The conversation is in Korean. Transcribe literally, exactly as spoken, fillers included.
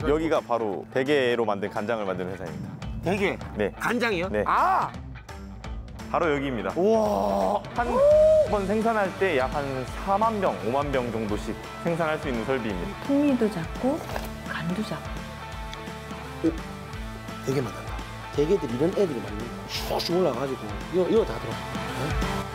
여기가 바로 대게로 만든 간장을 만드는 회사입니다. 대게? 네. 간장이요? 네. 아! 바로 여기입니다. 우와! 한 번 생산할 때 약 한 사만 병, 오만 병 정도씩 생산할 수 있는 설비입니다. 풍미도 작고 간도 작고. 오, 되게 많다. 대게들 이런 애들이 많이 슉슉 올라가가지고 이거 이거 다 들어. 어?